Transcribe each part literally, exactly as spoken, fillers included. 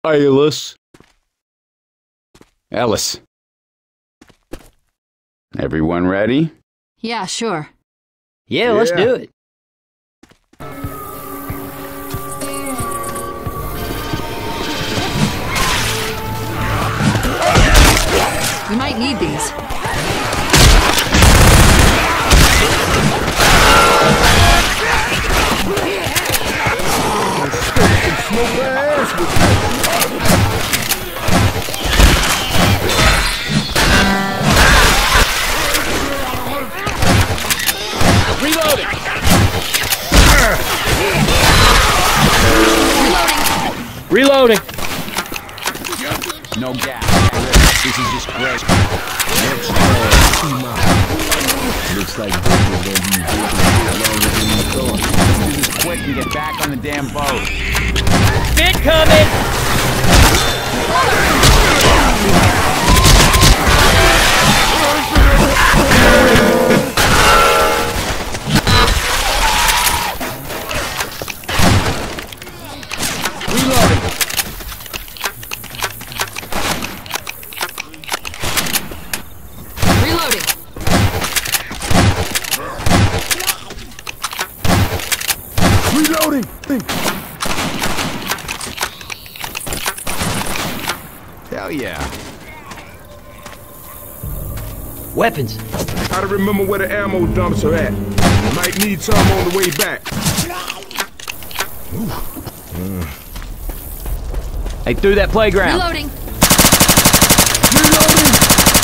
Ellis. Ellis. Everyone ready? Yeah, sure. Yeah, let's Yeah. do it. We might need these. Reloading! Reloading. No gas. This is just great. Looks like we're gonna be waiting longer than we thought. Let's do this quick and get back on the damn boat. Fit coming. Reloading! Reloading. Reloading! Hell yeah. Weapons. Gotta remember where the ammo dumps are at. Might need some on the way back. Hey, through that playground. Reloading. Reloading!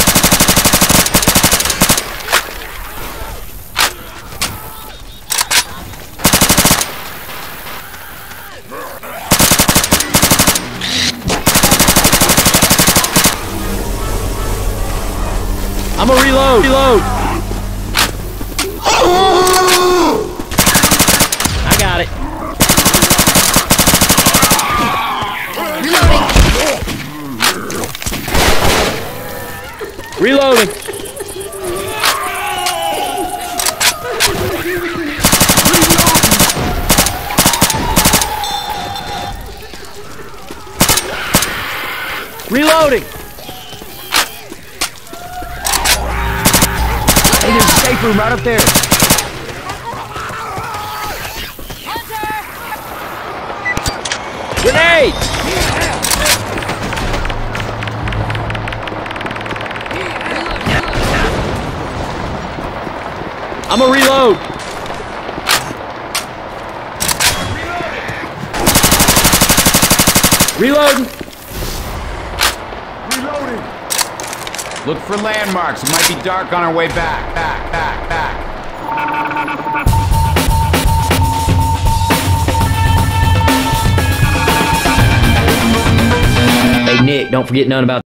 I'm gonna reload. Reload. I got it. Reloading. Reloading. Reloading. Hey, there's a safe room right up there. Grenade! I'm gonna reload. Reloading. Reloading! Look for landmarks. It might be dark on our way back. Back, back, back. Hey, Nick, don't forget none about